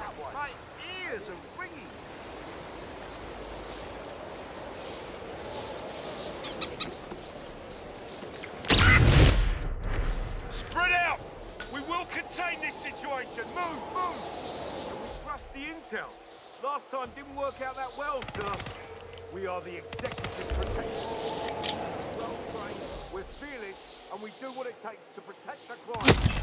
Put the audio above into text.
My ears are ringing. Spread out! We will contain this situation. Move, move! Can we trust the intel? Last time didn't work out that well, sir. We are the executive protection. Well trained, we're fearless, and we do what it takes to protect the client.